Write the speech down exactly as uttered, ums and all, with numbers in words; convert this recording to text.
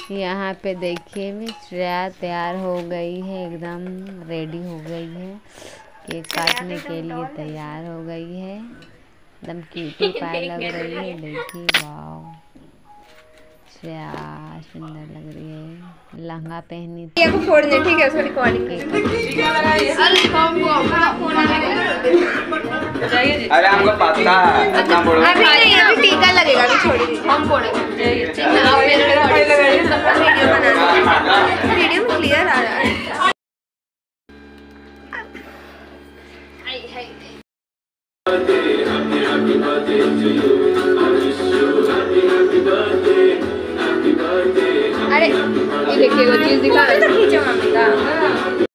यहाँ पे देखिए भी श्रेया तैयार हो गई है, एकदम रेडी हो गई है, केक काटने के लिए तैयार हो गई है, एकदम क्यूटी पाई लग रही है। देखिए वाह, श्रेया सुंदर लग रही है, लहंगा पहनी थी। ये को फोड़ने, ठीक है, उसको रिकॉर्डिंग अरे हमको पता है, अभी नहीं, अभी टीका लगेगा, अभी छोड़िए, हम फोड़ेंगे। वीडियो बनाना, वीडियो में क्लियर आ रहा है। अरे ये देखिए वो चीज दिखा, तो खींचो मम्मी का।